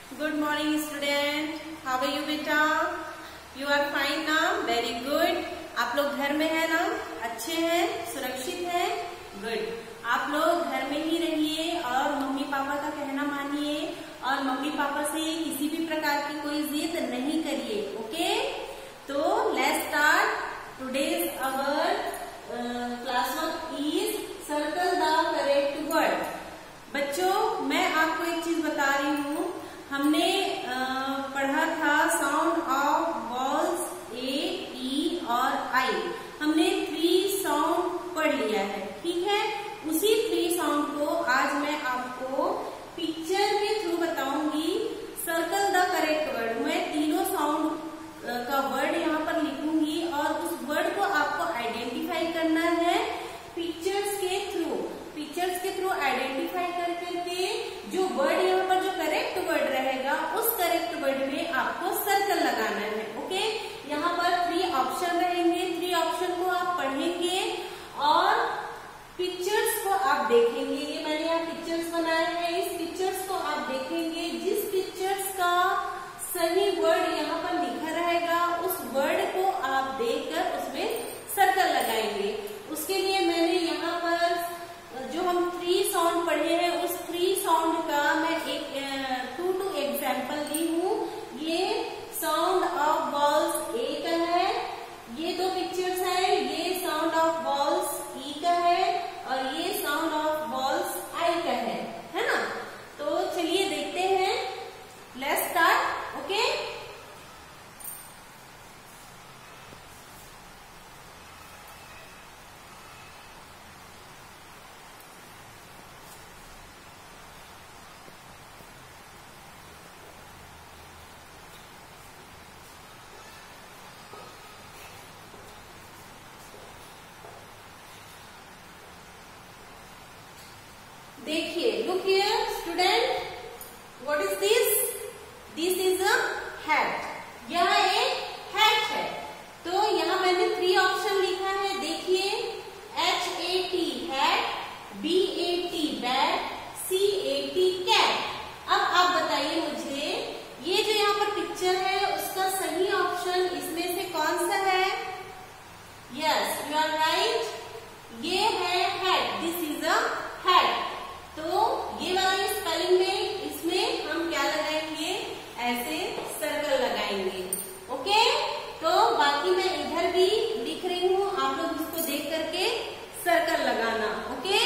Good morning student. How are you बेटा? You are fine ना? Very good. आप लोग घर में है ना? अच्छे हैं? सुरक्षित हैं? Good. आप लोग घर में ही रहिए और मम्मी पापा का कहना मानिए और मम्मी पापा से किसी भी प्रकार की कोई जिद नहीं करिए. ओके? तो let's start. Today's our class work is circle the correct word. बच्चों, मैं आपको एक चीज बता रही हूँ. हमने पढ़ा था sound of vowels A, E और आई. हमने 3 साउंड पढ़ लिया है. ठीक है, उसी 3 साउंड को आज मैं आपको पिक्चर के थ्रू बताऊंगी. Circle the correct word. मैं तीनों साउंड का वर्ड यहाँ पर लिखूंगी और उस वर्ड को आपको आइडेंटिफाई करना है पिक्चर्स के थ्रू. पिक्चर्स के थ्रू आइडेंटिफाई कर करके जो वर्ड यहाँ पर जो करेक्ट वर्ड रहेगा उस करेक्ट वर्ड में आपको सर्कल लगाना है. ओके, यहाँ पर 3 ऑप्शन रहेंगे. 3 ऑप्शन को आप पढ़ेंगे और पिक्चर्स को आप देखेंगे. ये मैंने यहाँ पिक्चर्स बनाए हैं. इस पिक्चर्स को आप देखेंगे. जिस पिक्चर्स का सही वर्ड यहाँ पर लिखा रहेगा उस वर्ड को आप देखकर उसमें सर्कल लगाएंगे. उसके लिए मैंने यहाँ पर जो हम 3 साउंड पढ़े हैं उस 3 साउंड का मैं एक 2 एग्जाम्पल दी हूँ. ये साउंड ऑफ वॉल्स ए का है. ये 2 पिक्चर्स है. ये साउंड ऑफ वॉल्स ई का है और ये साउंड ऑफ वॉल्स आई का है ना. तो चलिए देखते हैं. Let's start. ओके, देखिए. Look here student. What is this? This is a hat. यह एक हैट है. तो यहाँ मैंने 3 ऑप्शन लिखा है. देखिए, HAT hat, BAT bat, CAT cat. अब आप बताइए मुझे ये जो यहाँ पर पिक्चर है उसका सही ऑप्शन इसमें से कौन सा है? Yes, you are right. ये है hat. This is a hat. तो ये वाली स्पेलिंग में इसमें हम क्या लगाएंगे? ऐसे सर्कल लगाएंगे. ओके, तो बाकी मैं इधर भी लिख रही हूँ. आप लोग इसको देख करके सर्कल लगाना. ओके,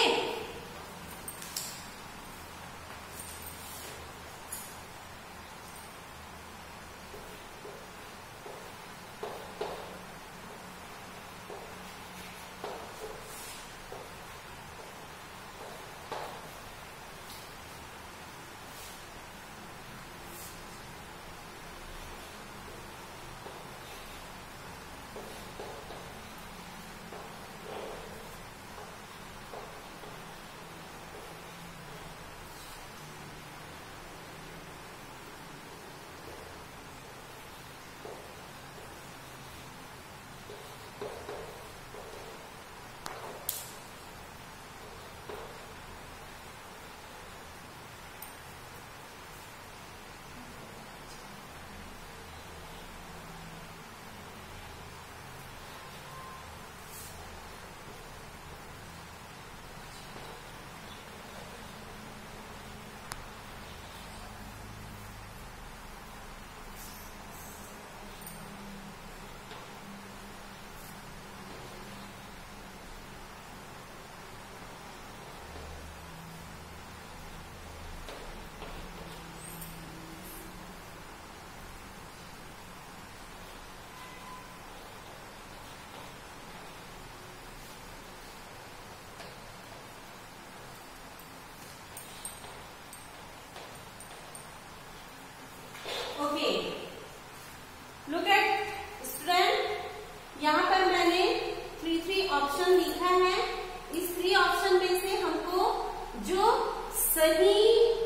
ऑप्शन लिखा है. इस 3 ऑप्शन में से हमको जो सही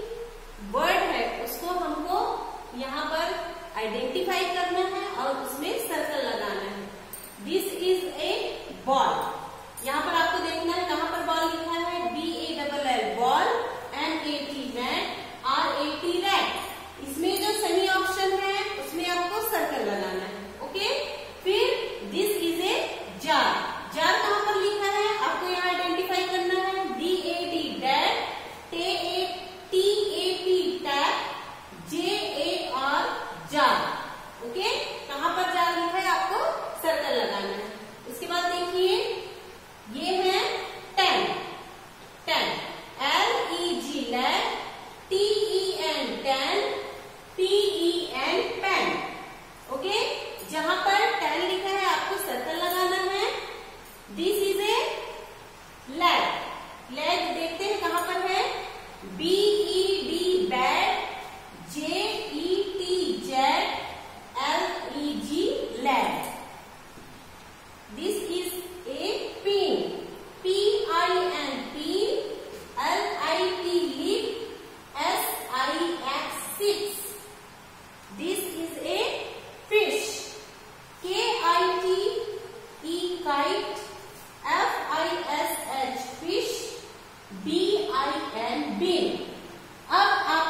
वर्ड है उसको हमको यहाँ पर आइडेंटिफाई करना है और उसमें सर्कल लगाना है. This is a ball. यहाँ पर आपको देखना है कहाँ पर बॉल लिखा है. BALL ball, MAT mat, RAT rat. इसमें एंड बीन। अब